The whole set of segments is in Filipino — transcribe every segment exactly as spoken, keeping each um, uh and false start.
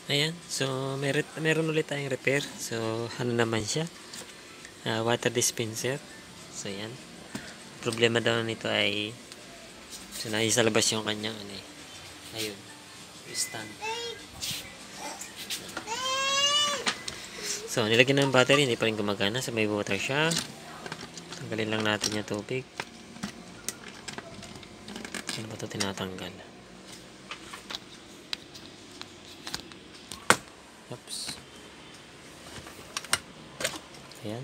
Ayan, so meron, meron ulit tayong repair. So ano naman siya, uh, water dispenser. So yan, problema daw nito ay so nasa labas yung kanyang ano eh, ayun, stand. So nilagyan ng battery, hindi pa rin gumagana. So may water siya. Tanggalin lang natin yung tubig. Ano ba ito tinatanggal? Oops. Ayan.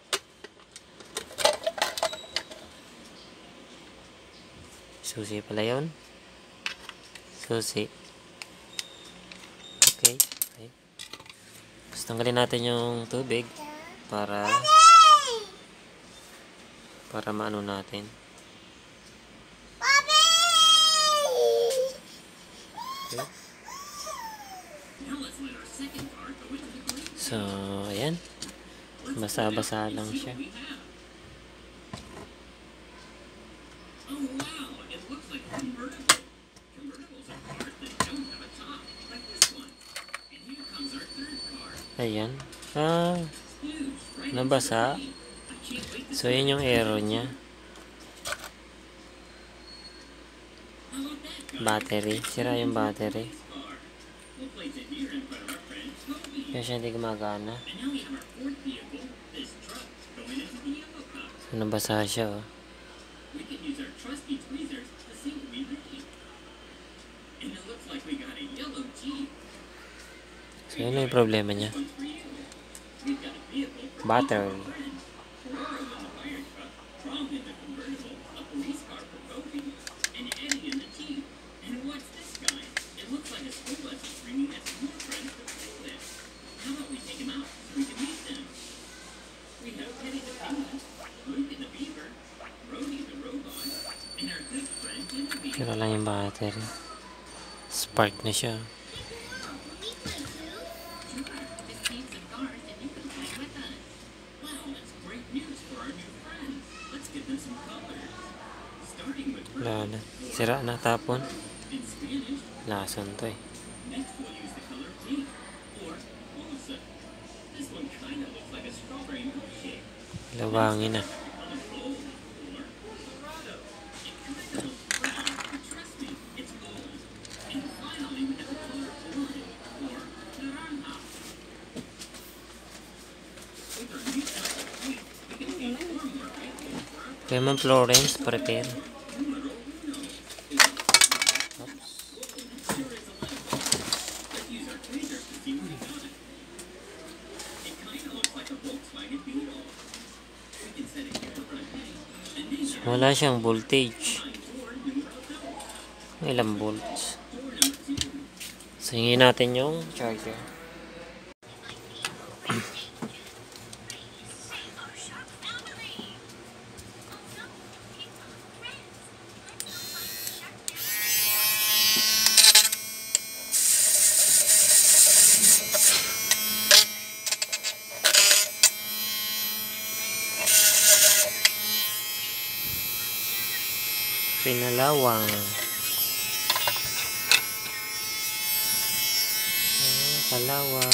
Susi pala yun. Susi. Okay. Okay. Tapos tanggalin natin yung tubig para para maano natin. Okay. So, ayan. Basa-basa lang siya. Ayan. Ah, nabasa. So, yun yung error niya. Battery. Sira yung battery. Kaya siya hindi gumagana. So, nabasa siya, oh. So, yun na yung problema niya. Battery. Sira lang yung battery. Spark na siya. Wala na. Sira na, tapon. Lason to eh. Lawangin na. Kaya man Florence, prepare. Wala siyang voltage. Ilang volts. So, hingin natin yung charger. Pinalawang. Kalawang.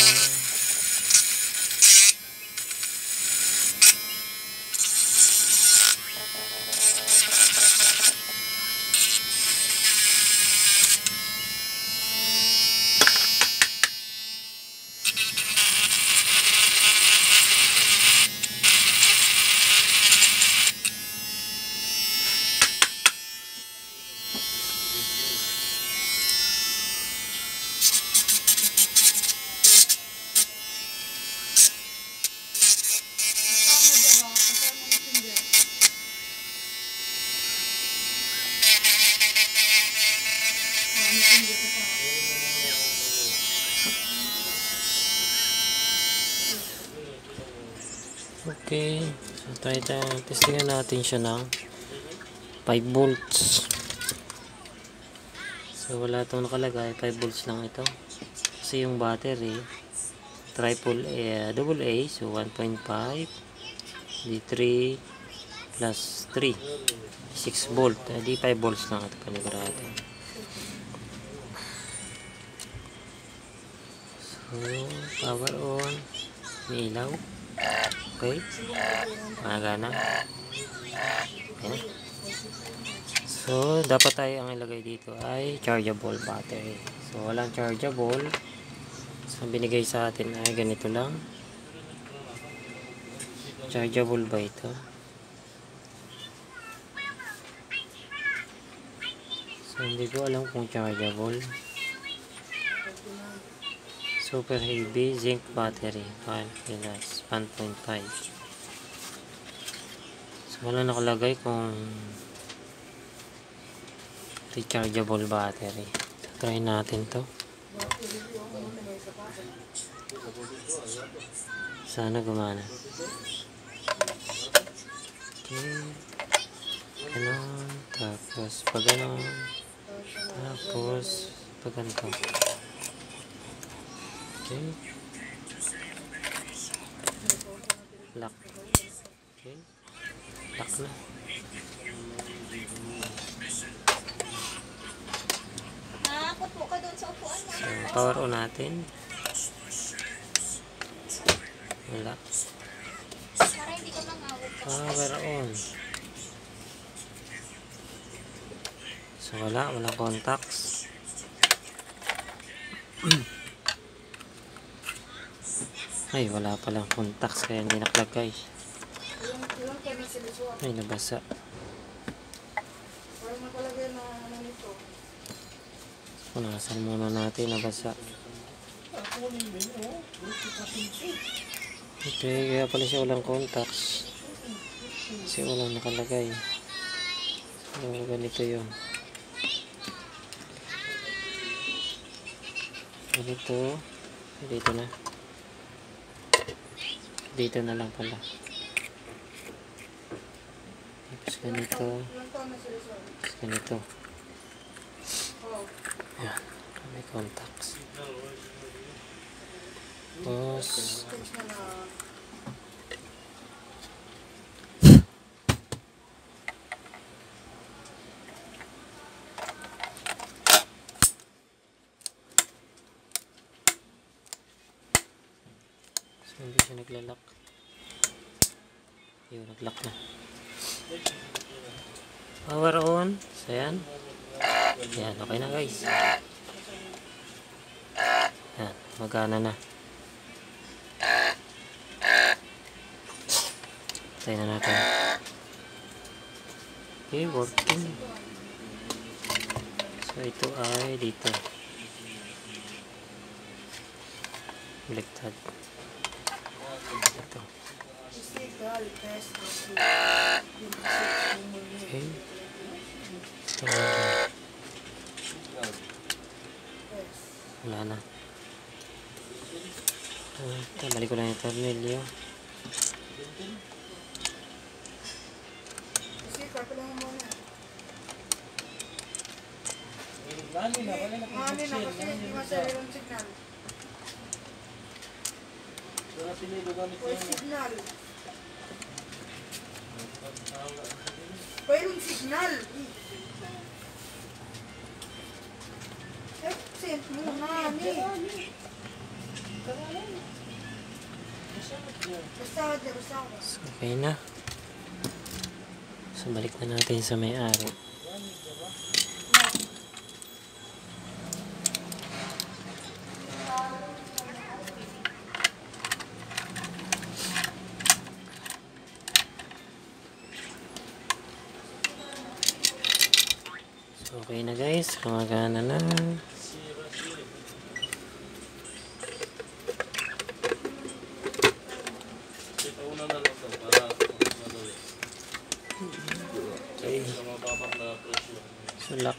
Okay, so try tayo, testingan natin siya ng five volts. So wala itong nakalagay, five volts lang ito. Kasi yung battery triple A, double A, so one point five D three plus three, six volt, eh, di five volts lang ito panigurado. So, power on. May ilaw. Okay. Magana. Okay na. So, dapat tayo ang ilagay dito ay chargeable battery. So, walang chargeable. So, binigay sa atin ay ganito lang. Chargeable ba ito? So, hindi ko alam kung chargeable. Super heavy zinc battery. five plus one point five. So, wala nakalagay kung rechargeable battery. So, try natin to. Sana gumana. Okay. Ganon. Tapos, pag ganon. Tapos, pag ganito. Okay. Lock. Okay. Lock na. Nakakot ka doon sa upuan mo. So, power on natin. Wala. Para hindi ko mangawag ka. Power on. So, wala. Walang contacts. Ay, wala palang contacts kaya hindi nakalagay. Ay, nabasa. Punasan muna natin, nabasa. Okay, kaya pala siya walang contacts. Kasi walang nakalagay. So, ganito yun. Ganito. Dito na. Dito na lang pala. Tapos ganito. Tapos ganito. Ayan. May contacts. Tapos so, hindi siya naglalak. Yun, naglock na. Power on. So, yan. Yan, okay na guys. Yan, magana na. Tayo na natin. Okay, working. So, ito ay dito. Baliktad. Ito. Okay. Ito. Wala na. Uh, balik ko lang yung tornilyo. Mali na, wala na. Mali na kasi hindi masarili signal. May signal. Mayroong signal. Absent mo na, ni. Basta, basta. Okay na. So, balik na natin sa may-ari. So, okay na guys. Kumagana na. Okay. So, lock.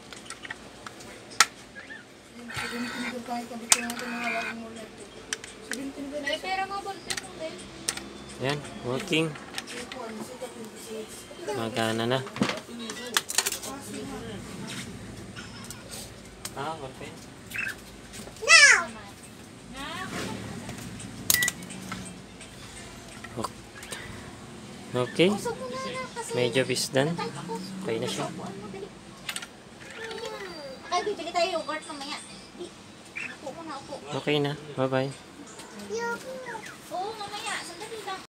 May pera mo, ballpen mo din. Yan, working. Magana na. Ah, ballpen. Okay. May job is done. Okay na siya. Ay, bibili tayo yogurt mamaya. Ako mo na upo. Okay na. Bye-bye. Oo, mamaya. Sandali lang.